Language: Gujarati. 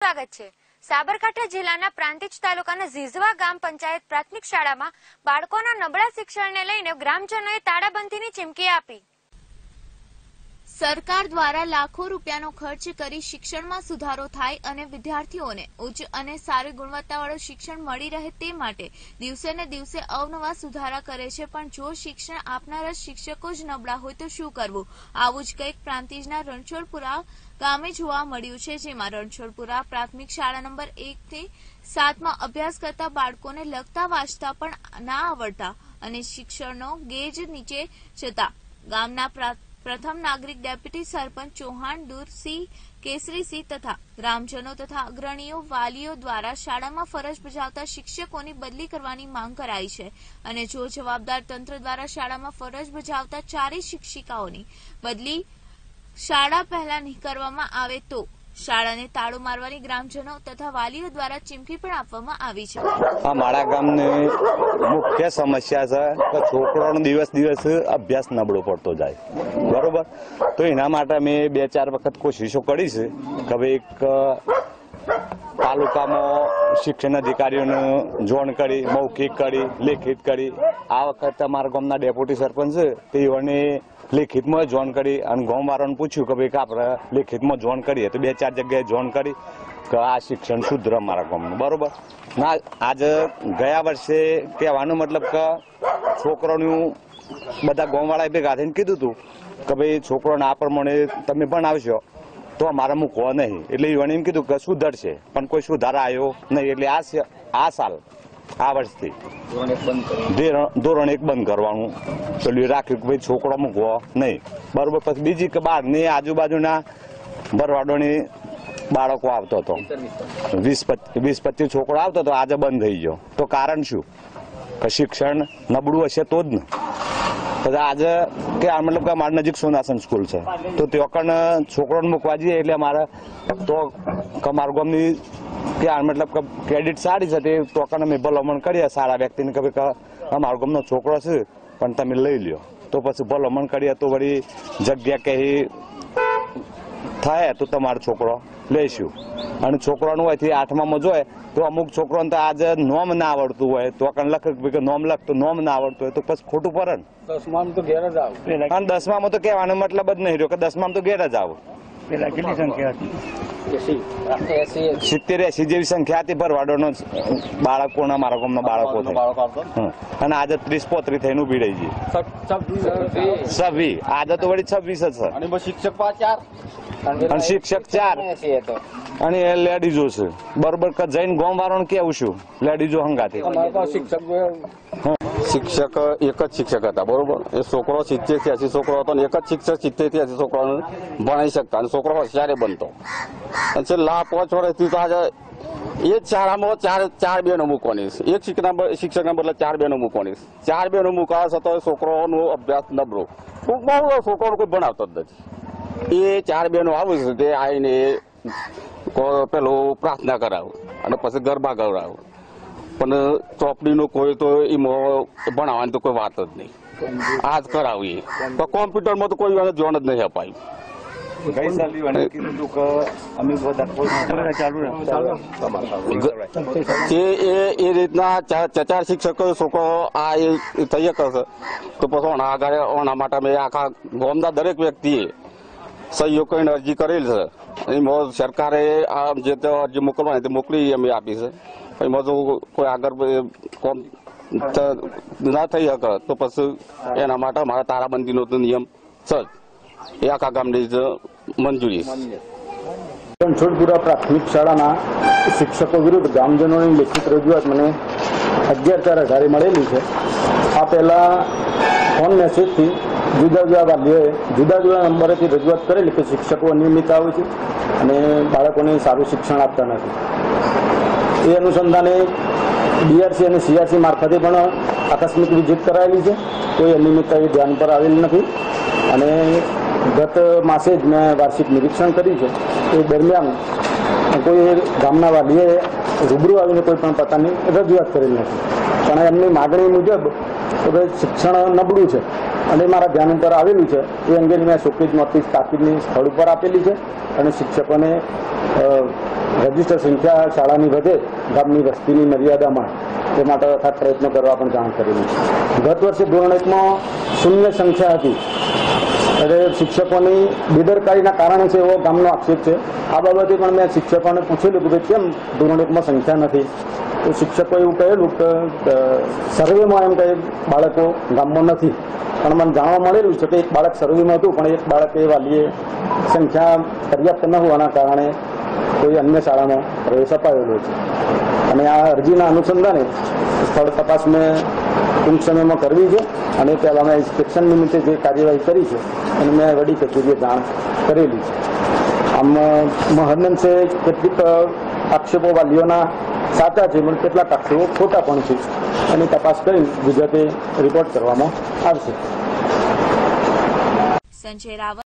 સ્વાગત છે। સાબરકાંઠા જિલ્લાના પ્રાંતિજ તાલુકાના ઝીઝવા ગામ પંચાયત પ્રાથમિક શાળામાં બાળકોના નબળા શિક્ષણને લઈને ગ્રામજનોએ તાળાબંધીની ચીમકી આપી। સરકાર દ્વારા લાખો રૂપિયાનો ખર્ચ કરી શિક્ષણમાં સુધારો થાય અને વિદ્યાર્થીઓને ઉચ્ચ અને સારી ગુણવત્તાવાળું શિક્ષણ મળી રહે તે માટે દિવસે ને દિવસે અવનવા સુધારા કરે છે, પણ જો શિક્ષણ આપનારા શિક્ષકો જ નબળા હોય તો શું કરવું? આવું જ કંઈક પ્રાંતિજના રણછોડપુરા ગામે જોવા મળ્યું છે, જેમાં રણછોડપુરા પ્રાથમિક શાળા નંબર 1 થી 7માં અભ્યાસ કરતા બાળકોને લખતા વાંચતા પણ ના આવડતા અને શિક્ષણનો ગેજ નીચે જતા ગામના પ્રથમ નાગરિક ડેપ્યુટી સરપંચ ચૌહાણ દૂરસિંહ કેસરીસિંહ તથા ગ્રામજનો તથા અગ્રણીઓ વાલીઓ દ્વારા શાળામાં ફરજ બજાવતા શિક્ષકોની બદલી કરવાની માંગ કરાઈ છે અને જો જવાબદાર તંત્ર દ્વારા શાળામાં ફરજ બજાવતા 4 શિક્ષિકાઓની બદલી શાળા પહેલા નહીં કરવામાં આવે તો શાળાને તાળો મારવાની ગ્રામજનો તથા વાલીઓ દ્વારા ચીમકી પણ આપવામાં આવી છે। અમારા ગામની મુખ્ય સમસ્યા છે કે છોકરાનો દિવસ દિવસ અભ્યાસ નબળો પડતો જાય, બરોબર? તો એના માટે અમે 2-4 વખત કોશિશો કરી છે કે ભાઈ એક તાલુકામાં શિક્ષણ અધિકારીઓને જોણ કરી, મૌખિક કરી, લેખિત કરી। આ વખતે અમારા ગામના ડેપ્યુટી સરપંચ છે તેઓને લેખિતમાં જોન કરી અને ગામવાળાને પૂછ્યું કે ભાઈ આપણે લેખિતમાં જોન કરીએ તો 2-4 જગ્યાએ જોન કરી કે આ શિક્ષણ સુધરે અમારા ગામનું, બરોબર? ના, આજે ગયા વર્ષે કહેવાનો મતલબ કે છોકરાનું બધા ગામવાળાએ ભેગા થઈને કીધું હતું કે ભાઈ છોકરાને આ પ્રમાણે તમે ભણાવશો તો અમારે મૂકવો નહીં, એટલે એણે એમ કીધું કે સુધરશે, પણ કોઈ સુધારા આવ્યો નહીં। એટલે આ સાલ આ વર્ષથી ધોરણ 1 બંધ કરવાનું પેલું રાખ્યું કે ભાઈ છોકરો મૂકવો નહીં, બરોબર? પછી બીજી કે બહારની આજુબાજુના ભરવાડોની બાળકો આવતો હતો, 20-25 છોકરો આવતો હતો, આજે બંધ થઈ ગયો। તો કારણ શું? કે શિક્ષણ નબળું હશે તો જ ને। પછી આજે કે મતલબ કે અમારા નજીક સોનાસન સ્કૂલ છે તો ત્યાં છોકરોને મૂકવા જઈએ એટલે અમારે તો અમારા ગામની ત્યાં મતલબ કે ક્રેડિટ સારી છે તે ટોકન અમે ભલામણ કરીએ સારા વ્યક્તિને કે ભાઈ અમારો ગામનો છોકરો છે પણ તમે લઈ લ્યો, તો પછી ભલામણ કરીએ તો વળી જગ્યા કહી થાય તો તમારો છોકરો લઈશું। અને છોકરાનું હોયથી 8મામાં જોઈએ તો અમુક છોકરોને તો આજે નોમ ના આવડતું હોય તો લખ કે નોમ લખ તો નોમ ના આવડતું હોય તો પછી ખોટું પડે ને। 10મામાં તો ઘેર જ આવો, અને 10મામાં તો કહેવાનો મતલબ જ નહીં રહ્યો કે 10મામાં તો ઘેર જ આવો। પેલા કેટલી સંખ્યા હતી? 70-80 જેવી સંખ્યા હતી ભરવાડોનો બાળકોના, મારા ગામના બાળકો થાય, અને આજે 30-35 થઈને ઉભી રહી ગઈ। 26 આજે તો વળી 26 જ છે, અને શિક્ષક 4 અને શિક્ષક 4 અને લેડીઝો છે, બરોબર? કે જઈને ગામ વાળાને કેવું છું લેડીઝો હંગાથી શિક્ષક એક જ શિક્ષક હતા, બરોબર? એ છોકરો 70-80 છોકરો હતો ને એક જ શિક્ષક 70-80 છોકરાને ભણાવી શકતા અને છોકરો હોશિયારે બનતો। અને છેલ્લા 5 વર્ષથી તો આજે એ જ શાળામાં 4 બહેનો મૂકવાની છે, એક શિક્ષકના બદલે 4 બહેનો મૂકવાની છે। 4 બહેનો મૂકવા છતાં છોકરોનો અભ્યાસ નબળો, બહુ છોકરો કોઈ ભણાવતો જ નથી। એ 4 બહેનો આવે છે તે આવીને પેલું પ્રાર્થના કરાવું અને પછી ગરબા ગવડાવું, પણ ચોપડીનું કોઈ તો એમાં ભણાવવાની તો કોઈ વાત જ નહીં। આ જ કરાવીએ તો કોમ્પ્યુટરમાં તો કોઈ જોણ જ નહીં અપાયું। એ રીતના 4 શિક્ષકો છોકરો આ તૈયાર કરશે તો પછી આગળ માટે અમે આખા ગામના દરેક વ્યક્તિએ સહયોગ કરીને અરજી કરેલ છે। એમાં સરકારે આ જે અરજી મોકલવાની તે મોકલી અમે આપી છે। એમાં જો કોઈ આગળ કોમ ના થઈ શકે તો પછી એના માટે અમારા તાળાબંધીનો તો નિયમ છે, એ આખા ગામની જ મંજૂરી છે। રણછોડપુરા પ્રાથમિક શાળાના શિક્ષકો વિરુદ્ધ ગ્રામજનોની લેખિત રજૂઆત મને 11/4/18 મળેલી છે। આ પહેલા ફોન મેસેજથી જુદા જુદા વાલીઓએ જુદા જુદા નંબરેથી રજૂઆત કરેલી કે શિક્ષકો અનિયમિત આવે છે અને બાળકોને સારું શિક્ષણ આપતા નથી। એ અનુસંધાને BRC અને CRC મારફતે પણ આકસ્મિક વિઝિટ કરાયેલી છે, કોઈ અનિયમિતતા એ ધ્યાન પર આવેલ નથી। અને ગત માસે જ મેં વાર્ષિક નિરીક્ષણ કર્યું છે, એ દરમિયાન કોઈ ગામના વાલીએ રૂબરૂ આવીને કોઈ પણ પ્રકારની રજૂઆત કરેલ નથી, પણ એમની માગણી મુજબ કે શિક્ષણ નબળું છે અને મારા ધ્યાન ઉપર આવેલું છે એ અંગેની મેં શોકીજ નોટિસ તાકીદની સ્થળ ઉપર આપેલી છે અને શિક્ષકોને રજીસ્ટર સંખ્યા શાળાની વધે ગામની વસ્તીની મર્યાદામાં તે માટે અથાગ પ્રયત્નો કરવા પણ જાણ કરેલી છે. ગત વર્ષે ધોરણ 1માં શૂન્ય સંખ્યા હતી એટલે શિક્ષકોની બેદરકારીના કારણે છે એવો ગામનો આક્ષેપ છે. આ બાબતે પણ મેં શિક્ષકોને પૂછેલું કે ભાઈ કેમ ધોરણ 1માં સંખ્યા નથી, તો શિક્ષકો એવું કહેલું કે સર્વેમાં એમ કે બાળકો ગામમાં નથી, પણ મને જાણવા મળેલું છે કે એક બાળક સર્વેમાં હતું પણ એક બાળકે વાલીએ સંખ્યા પર્યાપ્ત ન હોવાના કારણે કોઈ અન્ય શાળામાં પ્રવેશ અપાવેલો છે. અને આ અરજીના અનુસંધાને સ્થળ તપાસ મેં ટૂંક સમયમાં કરવી છે અને પહેલાં મેં ઇન્સ્પેક્શન નિમિત્તે જે કાર્યવાહી કરી છે એને મેં વડી કચેરીએ જાણ કરેલી છે. આમ મહદઅંશે કેટલીક આક્ષેપો વાલીઓના સાચા છે પણ કેટલાક આક્ષેપો ખોટા પણ છે. એની તપાસ કરી વિગતે રિપોર્ટ કરવામાં આવશે. સંજય રાવત